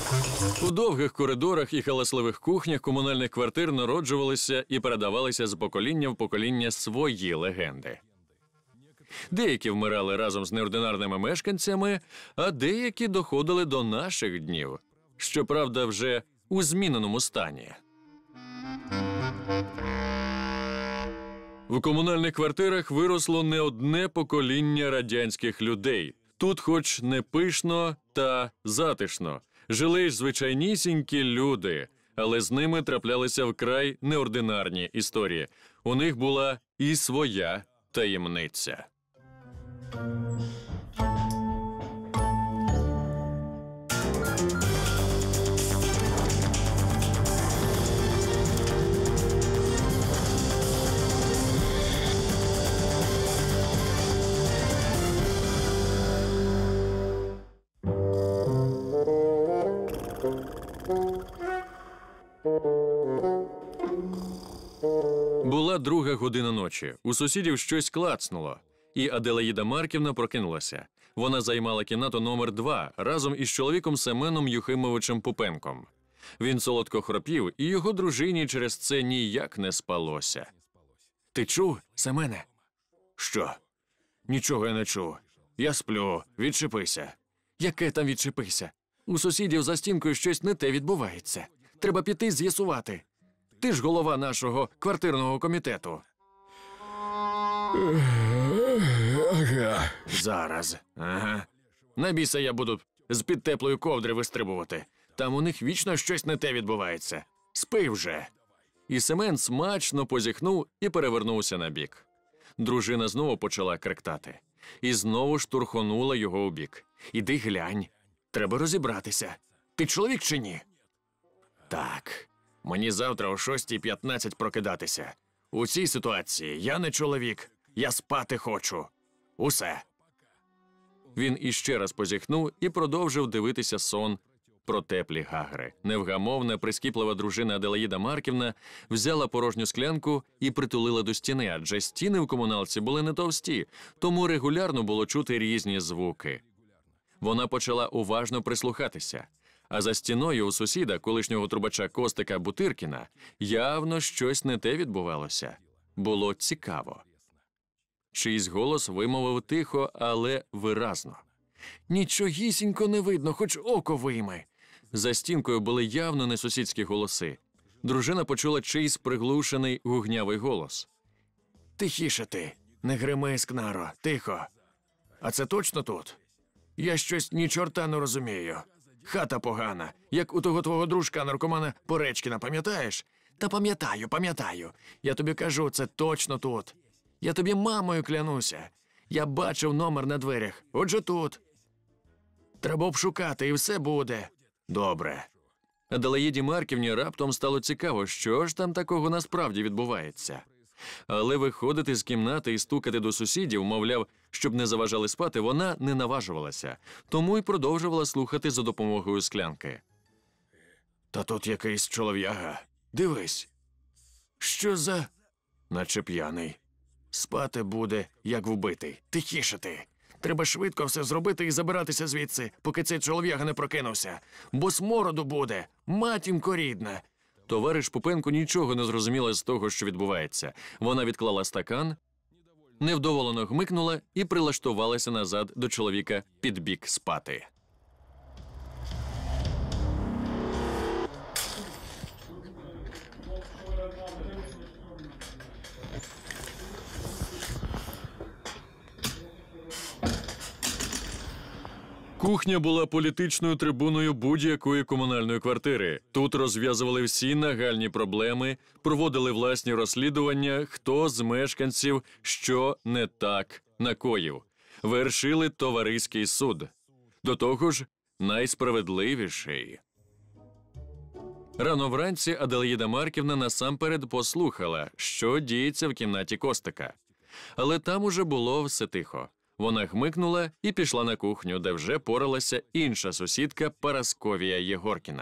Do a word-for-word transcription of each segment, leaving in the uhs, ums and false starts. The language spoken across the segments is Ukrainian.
У довгих коридорах і галасливих кухнях комунальних квартир народжувалися і передавалися з покоління в покоління свої легенди. Деякі вмирали разом з неординарними мешканцями, а деякі доходили до наших днів, щоправда, вже у зміненому стані. В комунальних квартирах виросло не одне покоління радянських людей. Тут хоч не пишно та затишно. Жили ж звичайнісінькі люди, але з ними траплялися вкрай неординарні історії. У них була і своя таємниця. Була друга година ночі. У сусідів щось клацнуло, і Аделаїда Марківна прокинулася. Вона займала кімнату номер два разом із чоловіком Семеном Юхимовичем Пупенком. Він солодко хропів, і його дружині через це ніяк не спалося. «Ти чув, Семене?» «Що?» «Нічого я не чув. Я сплю. Відчепися». «Яке там відчепися? У сусідів за стінкою щось не те відбувається. Треба піти з'ясувати. Ти ж голова нашого квартирного комітету». Ага. «Зараз. Ага. На біса я буду з-під теплої ковдри вистрибувати. Там у них вічно щось не те відбувається. Спи вже». І Семен смачно позіхнув і перевернувся на бік. Дружина знову почала кректати. І знову штурхонула його у бік. «Іди глянь. Треба розібратися. Ти чоловік чи ні?» «Так. Мені завтра о шостій п'ятнадцять прокидатися. У цій ситуації я не чоловік. Я спати хочу. Усе». Він іще раз позіхнув і продовжив дивитися сон про теплі гагри. Невгамовна, прискіплива дружина Аделаїда Марківна взяла порожню склянку і притулила до стіни, адже стіни в комуналці були не товсті, тому регулярно було чути різні звуки. Вона почала уважно прислухатися. А за стіною у сусіда, колишнього трубача Костика Бутиркіна, явно щось не те відбувалося. Було цікаво. Чийсь голос вимовив тихо, але виразно. «Нічогісінько не видно, хоч око вийми». За стінкою були явно не сусідські голоси. Дружина почула чийсь приглушений гугнявий голос. «Тихіше ти, не грими, скнаро, тихо. А це точно тут? Я щось ні чорта не розумію. Хата погана, як у того твого дружка-наркомана Поречкіна, пам'ятаєш? Та пам'ятаю, пам'ятаю. Я тобі кажу, це точно тут. Я тобі мамою клянуся. Я бачив номер на дверях, отже тут. Треба обшукати, і все буде. Добре». Аделаїді Марківні раптом стало цікаво, що ж там такого насправді відбувається. Але виходити з кімнати і стукати до сусідів, мовляв, щоб не заважали спати, вона не наважувалася, тому й продовжувала слухати за допомогою склянки. «Та тут якийсь чолов'яга. Дивись. Що за...» «Наче п'яний. Спати буде, як вбитий. Тихіше ти. Треба швидко все зробити і забиратися звідси, поки цей чолов'яга не прокинувся. Бо смороду буде, матінко рідна». Товариш Пупенко нічого не зрозуміла з того, що відбувається. Вона відклала стакан, невдоволено гмикнула і прилаштувалася назад до чоловіка під бік спати. Кухня була політичною трибуною будь-якої комунальної квартири. Тут розв'язували всі нагальні проблеми, проводили власні розслідування, хто з мешканців що не так накоїв. Вершили товариський суд. До того ж, найсправедливіший. Рано вранці Аделаїда Марківна насамперед послухала, що діється в кімнаті Костика. Але там уже було все тихо. Вона гмикнула і пішла на кухню, де вже поралася інша сусідка Парасковія Єгоркіна.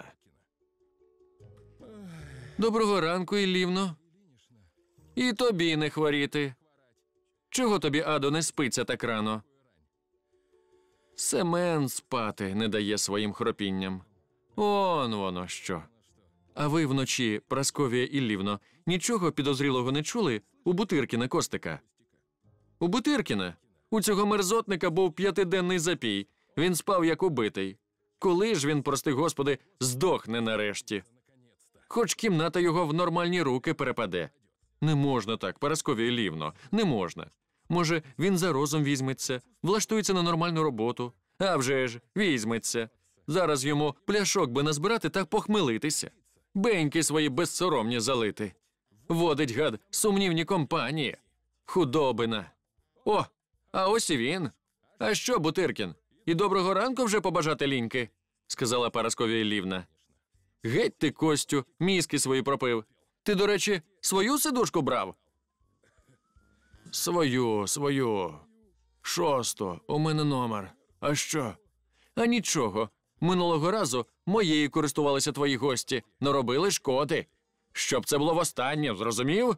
«Доброго ранку, Іллівно. І тобі не хворіти. Чого тобі, Адо, не спиться так рано?» Семен спати не дає своїм хропінням. Он воно що. А ви вночі, Прасковія Іллівно, нічого підозрілого не чули у Бутиркіна Костика? У Бутиркіна? У цього мерзотника був п'ятиденний запій. Він спав як убитий. Коли ж він, прости господи, здохне нарешті? Хоч кімната його в нормальні руки перепаде. Не можна так, Парасковія Іллівно, не можна. Може, він за розум візьметься, влаштується на нормальну роботу. А вже ж, візьметься. Зараз йому пляшок би назбирати та похмелитися. Беньки свої безсоромні залити. Водить, гад, сумнівні компанії. Худобина. О, а ось і він. А що, Бутиркін, і доброго ранку вже побажати ліньки? Сказала Парасковія Іллівна. Геть ти, Костю, мізки свої пропив. Ти, до речі, свою сидушку брав? Свою, свою. Шосто, у мене номер. А що? А нічого. Минулого разу моєю користувалися твої гості, наробили шкоди. Щоб це було востаннє, зрозумів?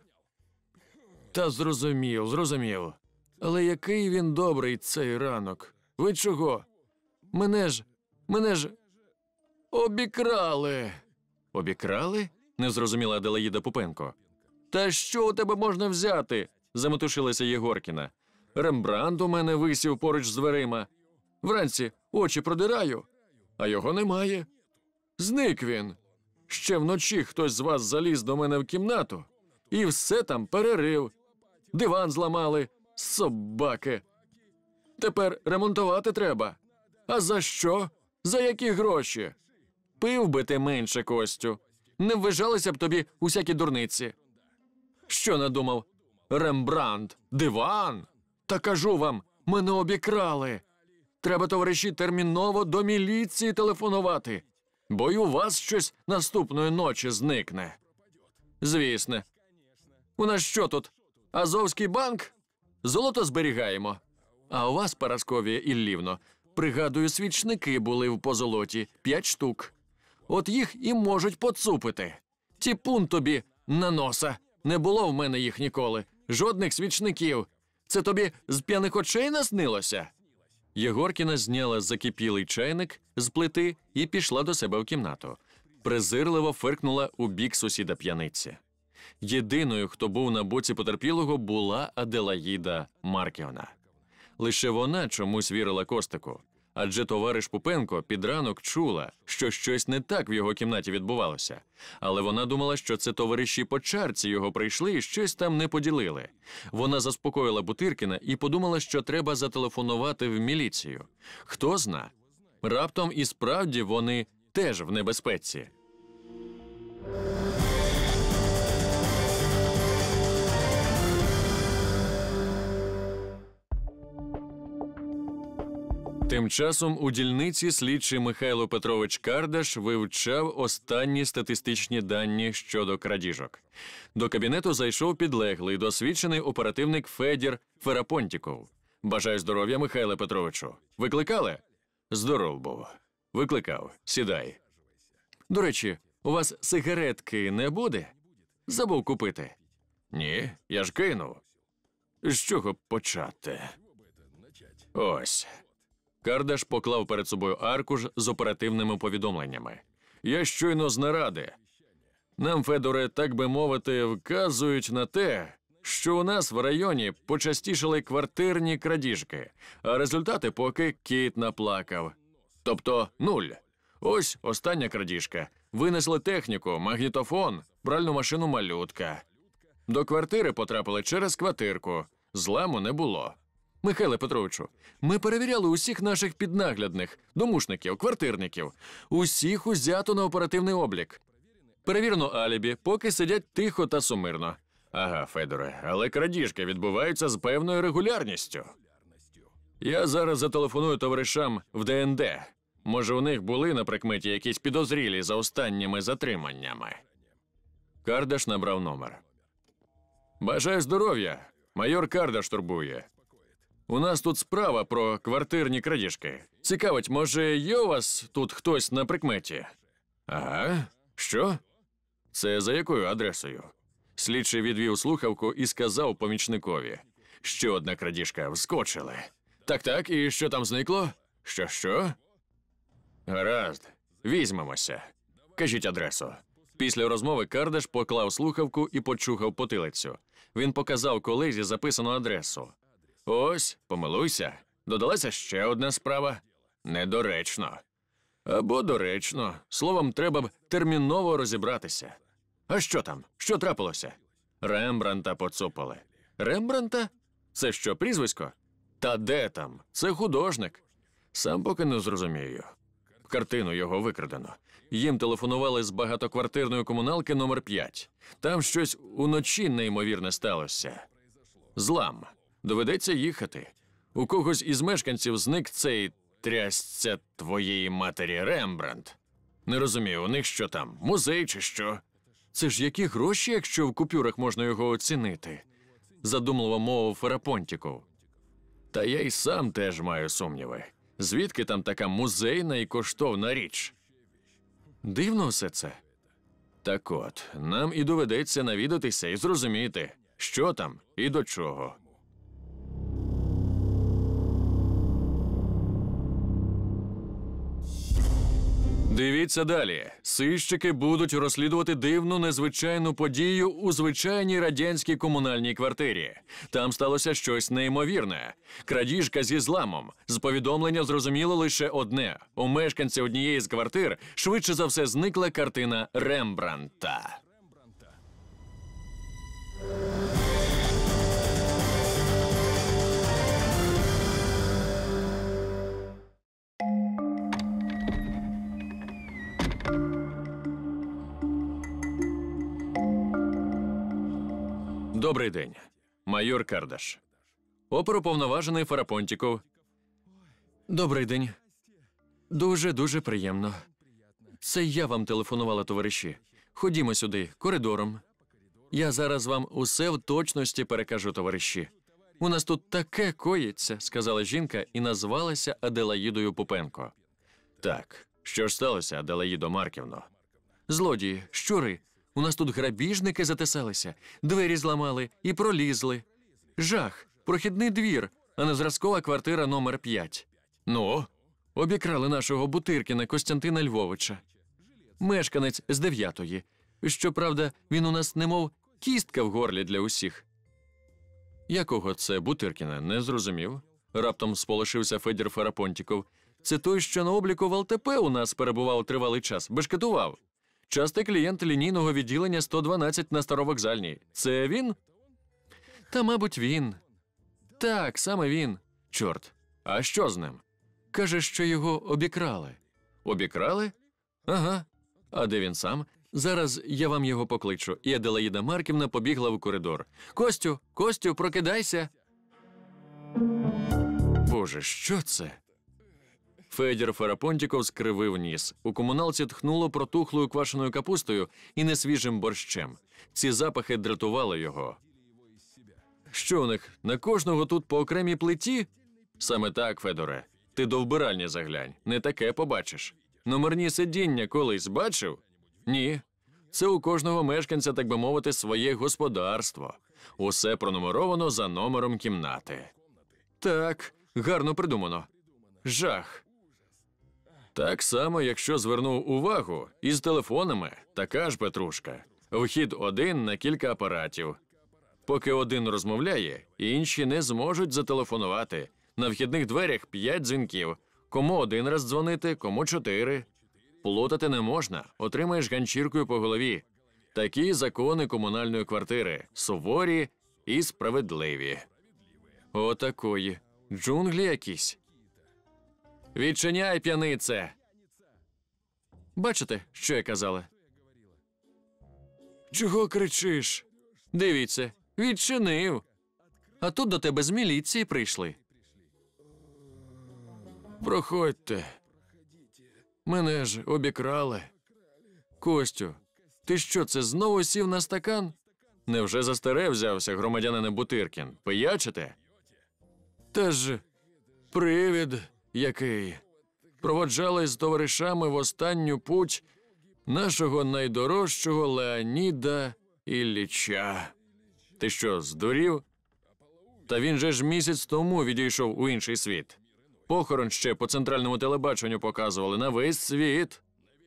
Та зрозумів, зрозумів. Але який він добрий цей ранок. Ви чого? Мене ж, мене ж обікрали. Обікрали? Не зрозуміла Аделаїда Пупенко. Та що у тебе можна взяти? Заметушилася Єгоркіна. Рембрандт у мене висів поруч з дверима. Вранці очі продираю, а його немає. Зник він. Ще вночі хтось з вас заліз до мене в кімнату і все там перерив. Диван зламали, собаки. Тепер ремонтувати треба. А за що? За які гроші? Пив би ти менше, Костю. Не ввижалися б тобі усякі дурниці. Що надумав? Рембрандт, диван? Та кажу вам, мене обікрали. Треба, товариші, терміново до міліції телефонувати, бо й у вас щось наступної ночі зникне. Звісно. У нас що тут? Азовський банк? Золото зберігаємо. А у вас, Парасковія Іллівно, пригадую, свічники були в позолоті, п'ять штук. От їх і можуть поцупити. Тіпун тобі на носа. Не було в мене їх ніколи. Жодних свічників. Це тобі з п'яних очей наснилося? Єгоркіна зняла закипілий чайник з плити і пішла до себе в кімнату. Презирливо фиркнула у бік сусіда п'яниці. Єдиною, хто був на боці потерпілого, була Аделаїда Марківна. Лише вона чомусь вірила Костику, адже товариш Пупенко під ранок чула, що щось не так в його кімнаті відбувалося. Але вона думала, що це товариші по чарці його прийшли і щось там не поділили. Вона заспокоїла Бутиркіна і подумала, що треба зателефонувати в міліцію. Хто зна, раптом і справді вони теж в небезпеці. Тим часом у дільниці слідчий Михайло Петрович Кардаш вивчав останні статистичні дані щодо крадіжок. До кабінету зайшов підлеглий, досвідчений оперативник Федір Ферапонтіков. «Бажаю здоров'я, Михайле Петровичу. Викликали?» «Здоров був. Викликав. Сідай. До речі, у вас сигаретки не буде? Забув купити?» «Ні, я ж кинув. З чого почати?» «Ось». Кардаш поклав перед собою аркуш з оперативними повідомленнями. «Я щойно з наради. Нам, Федоре, так би мовити, вказують на те, що у нас в районі почастішали квартирні крадіжки, а результати поки кіт наплакав. Тобто нуль. Ось остання крадіжка. Винесли техніку, магнітофон, пральну машину малютка. До квартири потрапили через квартирку. Зламу не було. Михайле Петровичу, ми перевіряли усіх наших піднаглядних, домушників, квартирників. Усіх узято на оперативний облік. Перевірено алібі, поки сидять тихо та сумирно. Ага, Федоре, але крадіжки відбуваються з певною регулярністю. Я зараз зателефоную товаришам в Де Ен Де. Може, у них були на прикметі якісь підозрілі за останніми затриманнями. Кардаш набрав номер. «Бажаю здоров'я. Майор Кардаш турбує. У нас тут справа про квартирні крадіжки. Цікавить, може, є у вас тут хтось на прикметі?» «Ага. Що? Це за якою адресою?» Слідчий відвів слухавку і сказав помічникові. «Ще одна крадіжка. Вскочили. Так-так, і що там зникло? Що-що?» «Гаразд. візьмемося. Кажіть адресу. Після розмови Кардаш поклав слухавку і почухав потилицю. Він показав колезі записану адресу. Ось, помилуйся. Додалася ще одна справа. Недоречно. Або доречно. Словом, треба б терміново розібратися. А що там? Що трапилося? Рембранта поцупили. Рембранта? Це що, прізвисько? Та де там? Це художник. Сам поки не зрозумію. Картину його викрадено. Їм телефонували з багатоквартирної комуналки номер п'ять. Там щось уночі неймовірне сталося. Злам. Доведеться їхати. У когось із мешканців зник цей трясця твоєї матері Рембрандт. Не розумію, у них що там, музей чи що? Це ж які гроші, якщо в купюрах можна його оцінити? Задумливо мовив Ферапонтіков. Та я й сам теж маю сумніви. Звідки там така музейна і коштовна річ? Дивно все це. Так от, нам і доведеться навідатися і зрозуміти, що там і до чого. Дивіться далі. Сищики будуть розслідувати дивну незвичайну подію у звичайній радянській комунальній квартирі. Там сталося щось неймовірне. Крадіжка зі зламом. З повідомлення зрозуміло лише одне. У мешканця однієї з квартир швидше за все зникла картина Рембрандта. Добрий день. Майор Кардаш. Оперуповноважений Ферапонтіков. Добрий день. Дуже-дуже приємно. Це я вам телефонувала, товариші. Ходімо сюди, коридором. Я зараз вам усе в точності перекажу, товариші. У нас тут таке коїться, сказала жінка і назвалася Аделаїдою Пупенко. Так, що ж сталося, Аделаїдо Марківно? Злодії, щури. У нас тут грабіжники затисалися, двері зламали і пролізли. Жах, прохідний двір, а не зразкова квартира номер п'ять. Ну, обікрали нашого Бутиркіна Костянтина Львовича. Мешканець з дев'ятої. Щоправда, він у нас немов кістка в горлі для усіх. Якого це Бутиркіна, не зрозумів? Раптом сполошився Федір Ферапонтіков. Це той, що на обліку в ел те пе у нас перебував тривалий час, бешкетував. Частий клієнт лінійного відділення сто дванадцять на Старовокзальній. Це він? Та, мабуть, він. Так, саме він. Чорт, а що з ним? Каже, що його обікрали. Обікрали? Ага. А де він сам? Зараз я вам його покличу. І Аделаїда Марківна побігла в коридор. Костю, Костю, прокидайся. Боже, що це? Федір Ферапонтіков скривив ніс. У комуналці тхнуло протухлою квашеною капустою і несвіжим борщем. Ці запахи дратували його. Що у них, на кожного тут по окремій плиті? Саме так, Федоре. Ти до вбиральні заглянь, не таке побачиш. Номерні сидіння колись бачив? Ні. Це у кожного мешканця, так би мовити, своє господарство. Усе пронумеровано за номером кімнати. Так, гарно придумано. Жах. Так само, якщо звернув увагу, із телефонами така ж петрушка. Вхід один на кілька апаратів. Поки один розмовляє, інші не зможуть зателефонувати. На вхідних дверях п'ять дзвінків. Кому один раз дзвонити, кому чотири. Плутати не можна, отримаєш ганчіркою по голові. Такі закони комунальної квартири. Суворі і справедливі. Отакої. Джунглі якісь. Відчиняй, п'янице! Бачите, що я казала? Чого кричиш? Дивіться, відчинив. А тут до тебе з міліції прийшли. Проходьте. Мене ж обікрали. Костю, ти що, це знову сів на стакан? Невже за старе взявся громадянин Бутиркін? Пиячите? Та ж привід який. Проводжали з товаришами в останню путь нашого найдорожчого Леоніда Ілліча. Ти що, здурів? Та він же ж місяць тому відійшов у інший світ. Похорон ще по центральному телебаченню показували на весь світ.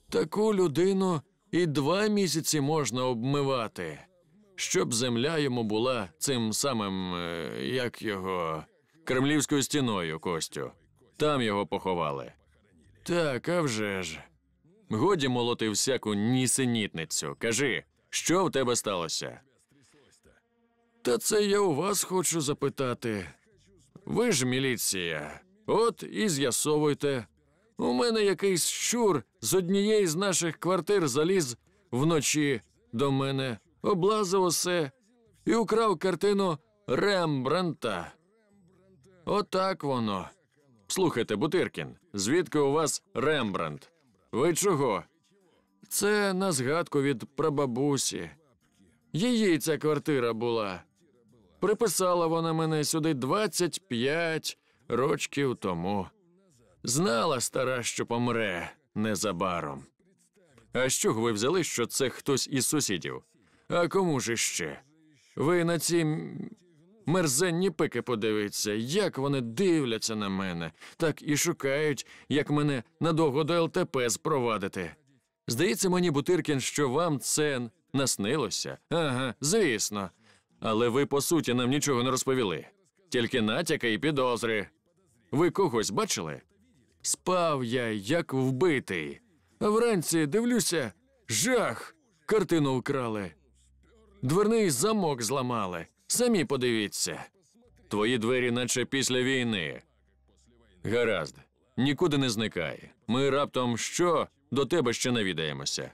Таку людину і два місяці можна обмивати, щоб земля йому була цим самим, е, як його, Кремлівською стіною, Костю. Там його поховали. Так, а вже ж. Годі молоти всяку нісенітницю. Кажи, що в тебе сталося? Та це я у вас хочу запитати. Ви ж міліція. От і з'ясовуйте. У мене якийсь щур з однієї з наших квартир заліз вночі до мене, облазив усе і украв картину Рембрандта. Отак воно. Слухайте, Бутиркін, звідки у вас Рембрандт? Ви чого? Це на згадку від прабабусі. Її ця квартира була. Приписала вона мене сюди двадцять п'ять років тому. Знала стара, що помре незабаром. А з чого ви взяли, що це хтось із сусідів? А кому ж іще? Ви на ці м- мерзенні пики подивіться, як вони дивляться на мене, так і шукають, як мене надовго до ел те пе спровадити. Здається мені, Бутиркін, що вам це наснилося? Ага, звісно. Але ви, по суті, нам нічого не розповіли. Тільки натяки і підозри. Ви когось бачили? Спав я, як вбитий. А вранці дивлюся, жах, картину вкрали. Дверний замок зламали. Самі подивіться. Твої двері наче після війни. Гаразд, нікуди не зникай. Ми раптом що, до тебе ще навідаємося.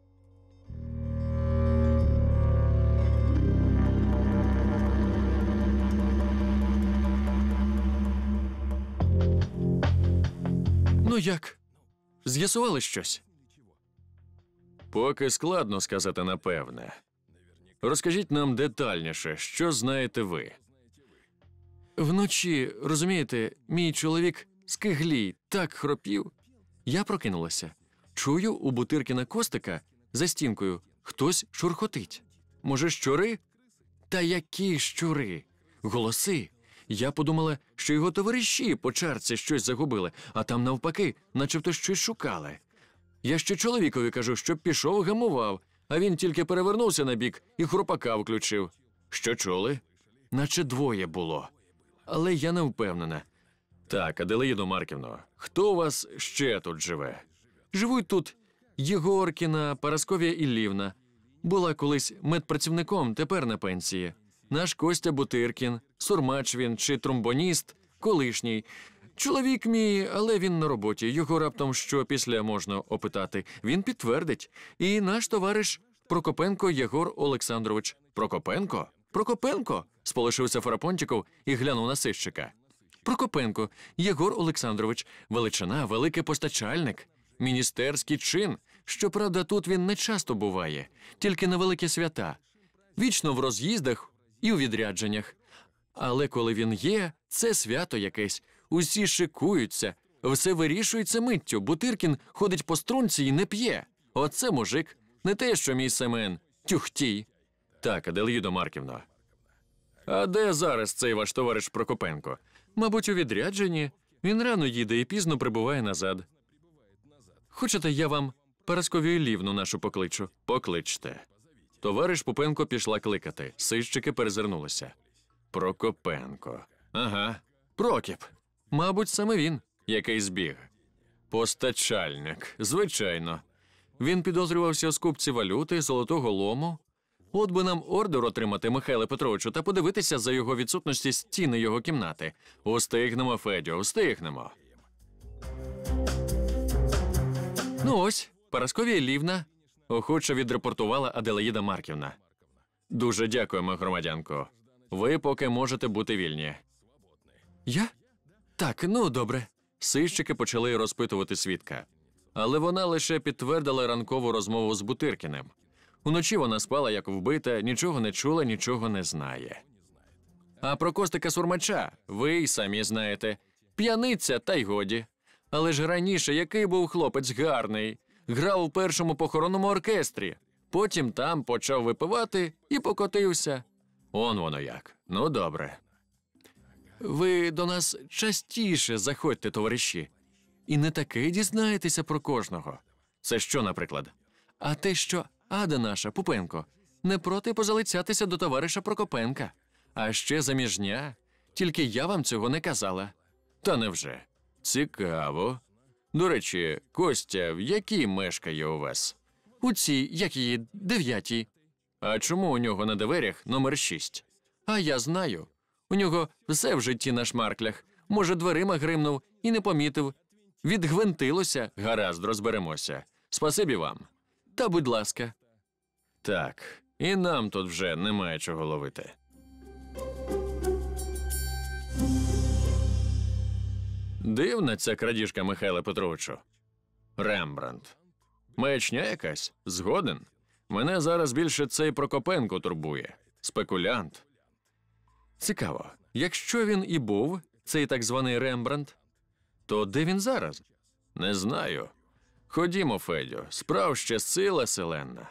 Ну як? З'ясували щось? Поки складно сказати напевне. Розкажіть нам детальніше, що знаєте ви. Вночі, розумієте, мій чоловік скиглій так хропів. Я прокинулася. Чую у Бутиркіна Костика за стінкою хтось шурхотить. Може, щури? Та які щури? Голоси. Я подумала, що його товариші по чарці щось загубили, а там навпаки, начебто щось шукали. Я ще чоловікові кажу, щоб пішов, гамував, а він тільки перевернувся на бік і хропака включив. Що чули? Наче двоє було. Але я не впевнена. Так, Аделаїдо Марківно, хто у вас ще тут живе? Живуть тут Єгоркіна, Парасковія Іллівна. Була колись медпрацівником, тепер на пенсії. Наш Костя Бутиркін, сурмач він чи тромбоніст, колишній. Чоловік мій, але він на роботі. Його раптом що після можна опитати. Він підтвердить. І наш товариш Прокопенко Єгор Олександрович. Прокопенко? Прокопенко? Сполошився Фарапонтіков і глянув на сищика. Прокопенко Єгор Олександрович. Величина, великий постачальник. Міністерський чин. Щоправда, тут він не часто буває. Тільки на великі свята. Вічно в роз'їздах і у відрядженнях. Але коли він є, це свято якесь. Усі шикуються, все вирішується миттю. Бутиркін ходить по струнці і не п'є. Оце мужик. Не те, що мій Семен. Тюхтій. Так, Аделаїдо Марківно. А де зараз цей ваш товариш Прокопенко? Мабуть, у відрядженні. Він рано їде і пізно прибуває назад. Хочете, я вам Парасковію Іллівну нашу покличу? Покличте. Товариш Пупенко пішла кликати. Сищики перезирнулися. Прокопенко. Ага. Прокіп. Мабуть, саме він, який збіг. Постачальник. Звичайно. Він підозрювався у скупці валюти, золотого лому. От би нам ордер отримати, Михайле Петровичу, та подивитися за його відсутності стіни його кімнати. Устигнемо, Федю, устигнемо. Ну ось, Парасковія Іллівна, охоче відрепортувала Аделаїда Марківна. Дуже дякуємо, громадянко. Ви поки можете бути вільні. Я? Так, ну добре. Сищики почали розпитувати свідка. Але вона лише підтвердила ранкову розмову з Бутиркіним. Уночі вона спала, як вбита, нічого не чула, нічого не знає. А про Костика Сурмача ви й самі знаєте. П'яниця, та й годі. Але ж раніше який був хлопець гарний. Грав у першому похоронному оркестрі. Потім там почав випивати і покотився. Он воно як. Ну, добре. Ви до нас частіше заходьте, товариші. І не таке дізнаєтеся про кожного. Це що, наприклад? А те, що Ада наша, Пупенко, не проти позалицятися до товариша Прокопенка. А ще заміжня. Тільки я вам цього не казала. Та невже? Цікаво. До речі, Костя, в якій мешкає у вас? У цій, як її, дев'ятій. А чому у нього на дверях номер шість? А я знаю. У нього все в житті на шмарклях. Може, дверима гримнув і не помітив. Відгвинтилося, гаразд, розберемося. Спасибі вам. Та будь ласка. Так, і нам тут вже немає чого ловити. Дивна ця крадіжка, Михайле Петровичу. Рембрандт. Маячня якась? Згоден. Мене зараз більше цей Прокопенко турбує. Спекулянт. Цікаво, якщо він і був, цей так званий Рембрандт, то де він зараз? Не знаю. Ходімо, Федю, справ ще сила селенна.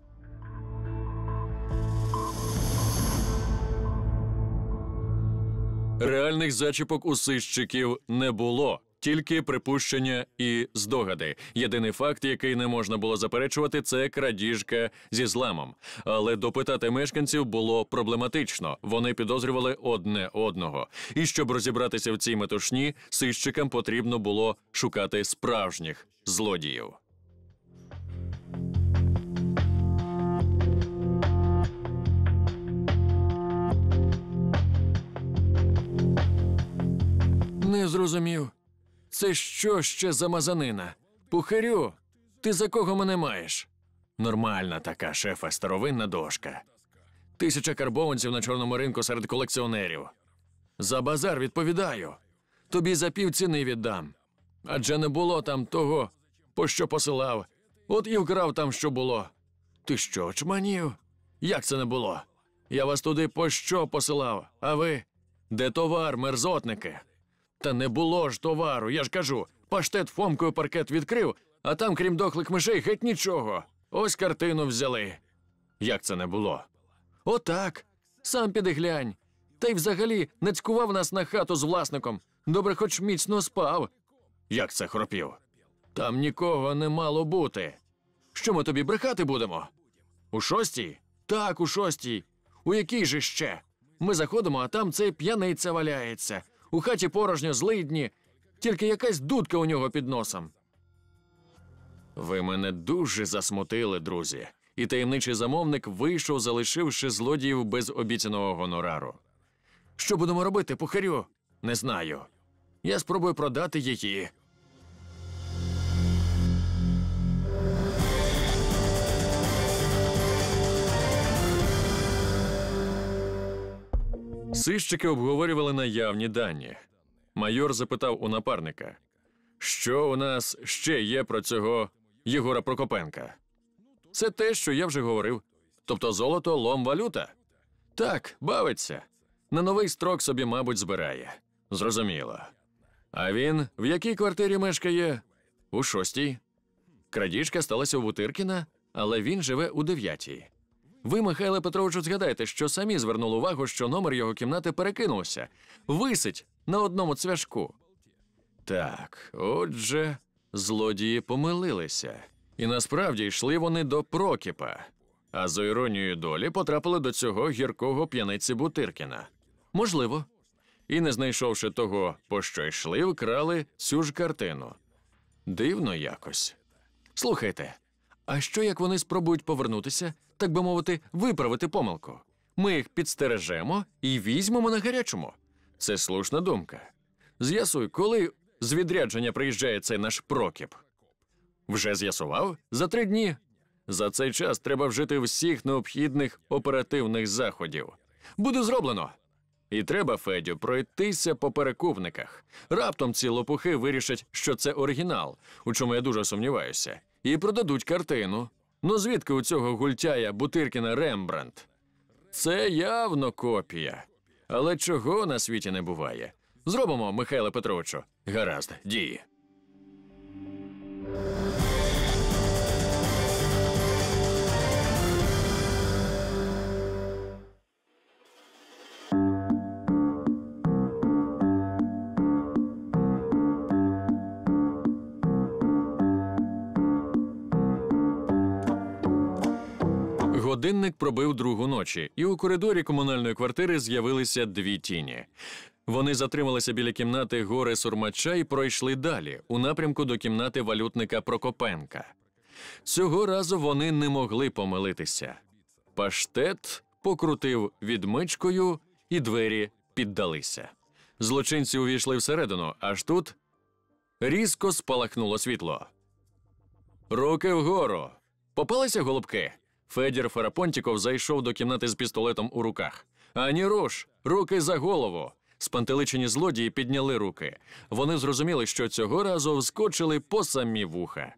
Реальних зачіпок у сищиків не було. Тільки припущення і здогади. Єдиний факт, який не можна було заперечувати, це крадіжка зі зламом. Але допитати мешканців було проблематично. Вони підозрювали одне одного. І щоб розібратися в цій метушні, сищикам потрібно було шукати справжніх злодіїв. Не зрозумів. Це що ще за мазанина? Пухарю, ти за кого мене маєш? Нормальна така, шефа, старовинна дошка. Тисяча карбованців на чорному ринку серед колекціонерів. За базар відповідаю. Тобі за півціни віддам. Адже не було там того, по що посилав. От і вкрав там, що було. Ти що, очманів? Як це не було? Я вас туди по що посилав, а ви? Де товар, мерзотники? Та не було ж товару, я ж кажу. Паштет Фомкою паркет відкрив, а там, крім дохлих мишей, геть нічого. Ось картину взяли. Як це не було? Отак. Сам піди глянь. Та й взагалі не цькував нас на хату з власником. Добре, хоч міцно спав. Як це хропів? Там нікого не мало бути. Що ми тобі брехати будемо? У шостій? Так, у шостій. У якій же ще? Ми заходимо, а там цей п'яниця валяється. У хаті порожньо, злидні, тільки якась дудка у нього під носом. Ви мене дуже засмутили, друзі. І таємничий замовник вийшов, залишивши злодіїв без обіцяного гонорару. Що будемо робити, Пухарю? Не знаю. Я спробую продати її. Сищики обговорювали наявні дані. Майор запитав у напарника, що у нас ще є про цього Єгора Прокопенка. Це те, що я вже говорив. Тобто золото, лом, валюта. Так, бавиться. На новий строк собі, мабуть, збирає. Зрозуміло. А він в якій квартирі мешкає? У шостій. Крадіжка сталася у Бутиркіна, але він живе у дев'ятій. Ви, Михайле Петровичу, згадайте, що самі звернули увагу, що номер його кімнати перекинувся. Висить на одному цвяшку. Так, отже, злодії помилилися. І насправді йшли вони до Прокіпа. А за іронією долі потрапили до цього гіркого п'яниці Бутиркіна. Можливо. І не знайшовши того, по що йшли, вкрали цю ж картину. Дивно якось. Слухайте, а що як вони спробують повернутися, так би мовити, виправити помилку? Ми їх підстережемо і візьмемо на гарячому. Це слушна думка. З'ясуй, коли з відрядження приїжджає цей наш Прокіп? Вже з'ясував? За три дні. За цей час треба вжити всіх необхідних оперативних заходів. Буде зроблено. І треба, Федю, пройтися по перекупниках. Раптом ці лопухи вирішать, що це оригінал, у чому я дуже сумніваюся, і продадуть картину. Ну звідки у цього гультяя Бутиркіна Рембрандт? Це явно копія. Але чого на світі не буває? Зробимо, Михайле Петровичу. Гаразд, дії. Годинник пробив другу ночі, і у коридорі комунальної квартири з'явилися дві тіні. Вони затрималися біля кімнати Гори Сурмача і пройшли далі, у напрямку до кімнати валютника Прокопенка. Цього разу вони не могли помилитися. Паштет покрутив відмичкою, і двері піддалися. Злочинці увійшли всередину, аж тут різко спалахнуло світло. «Руки вгору!» Попалися голубки? Федір Ферапонтіков зайшов до кімнати з пістолетом у руках. «Ані руш! Руки за голову!» Спантеличені злодії підняли руки. Вони зрозуміли, що цього разу вскочили по самі вуха.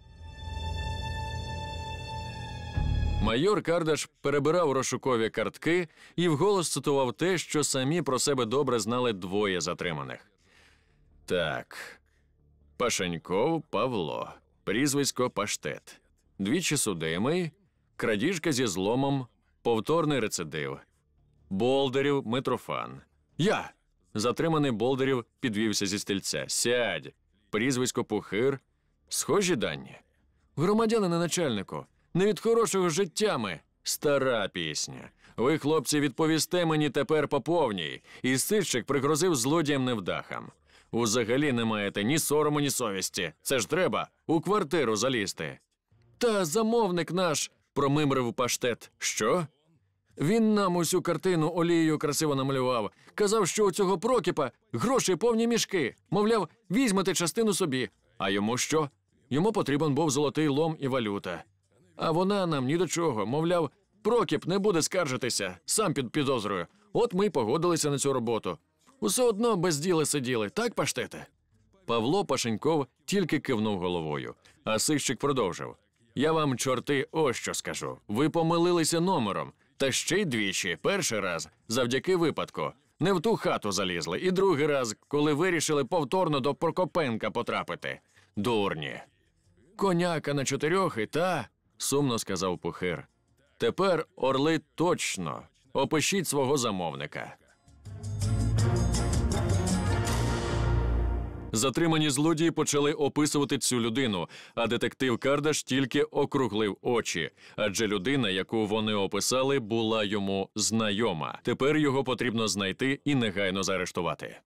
Майор Кардаш перебирав розшукові картки і вголос цитував те, що самі про себе добре знали двоє затриманих. Так, Пашеньков Павло, прізвисько Паштет, двічі судимий, крадіжка зі зломом, повторний рецидив. Болдерів Митрофан. Я! Затриманий Болдерів підвівся зі стільця. Сядь! Прізвисько Пухир. Схожі дані? Громадянине начальнику, не від хорошого життя ми. Стара пісня. Ви, хлопці, відповісте мені тепер по повній. І сищик пригрозив злодіям невдахам. Узагалі не маєте ні сорому, ні совісті. Це ж треба у квартиру залізти. Та замовник наш, промимрив Паштет. Що? Він нам усю картину олією красиво намалював. Казав, що у цього Прокіпа гроші повні мішки. Мовляв, візьмете частину собі. А йому що? Йому потрібен був золотий лом і валюта. А вона нам ні до чого. Мовляв, Прокіп не буде скаржитися, сам під підозрою. От ми й погодилися на цю роботу. Усе одно без діла сиділи, так, Паштете? Павло Пашеньков тільки кивнув головою, а сищик продовжив. Я вам, чорти, ось що скажу. Ви помилилися номером. Та ще й двічі. Перший раз завдяки випадку. Не в ту хату залізли. І другий раз, коли вирішили повторно до Прокопенка потрапити. Дурні. Коняка на чотирьох і та, сумно сказав Пухир. Тепер, орли, точно. Опишіть свого замовника. Затримані злодії почали описувати цю людину, а детектив Кардаш тільки округлив очі, адже людина, яку вони описали, була йому знайома. Тепер його потрібно знайти і негайно заарештувати.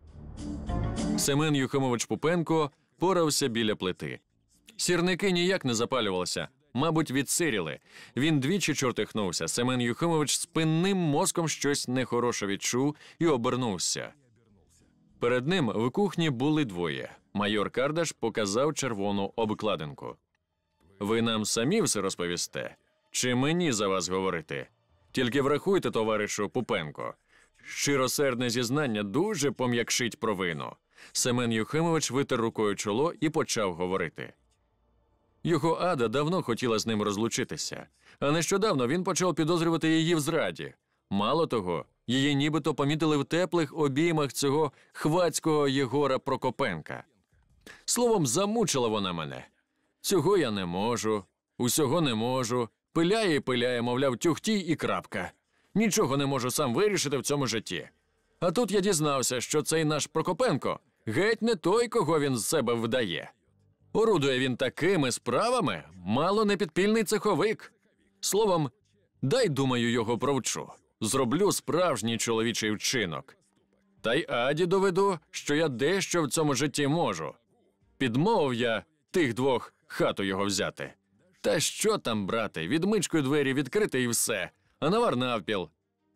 Семен Юхимович Пупенко порався біля плити. Сірники ніяк не запалювалися, мабуть, відсиріли. Він двічі чортихнувся. Семен Юхимович спинним мозком щось нехороше відчув і обернувся. Перед ним в кухні були двоє. Майор Кардаш показав червону обкладинку. «Ви нам самі все розповісте? Чи мені за вас говорити? Тільки врахуйте, товаришу Пупенко. Щиросердне зізнання дуже пом'якшить провину». Семен Юхимович витер рукою чоло і почав говорити. Його Ада давно хотіла з ним розлучитися, а нещодавно він почав підозрювати її в зраді. Мало того, її нібито помітили в теплих обіймах цього хвацького Єгора Прокопенка. Словом, замучила вона мене. Цього я не можу, усього не можу, пиляє і пиляє, мовляв, тюхтій і крапка. Нічого не можу сам вирішити в цьому житті. А тут я дізнався, що цей наш Прокопенко геть не той, кого він з себе вдає. Орудує він такими справами, мало не підпільний цеховик. Словом, дай, думаю, його провчу. Зроблю справжній чоловічий вчинок. Та й Аді доведу, що я дещо в цьому житті можу. Підмовив я тих двох хату його взяти. Та що там, брате, відмичкою двері відкрити і все, а навар навпіл.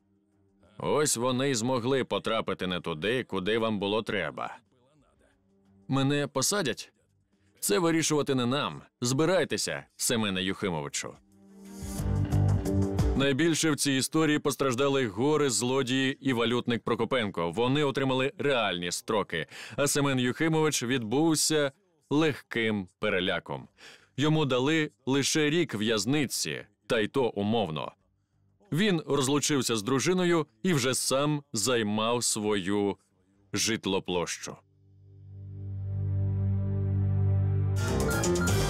Ось вони й змогли потрапити не туди, куди вам було треба. Мене посадять? Це вирішувати не нам. Збирайтеся, Семене Юхимовичу. Найбільше в цій історії постраждали гори, злодії і валютник Прокопенко. Вони отримали реальні строки, а Семен Юхимович відбувся легким переляком. Йому дали лише рік в'язниці, та й то умовно. Він розлучився з дружиною і вже сам займав свою житлоплощу.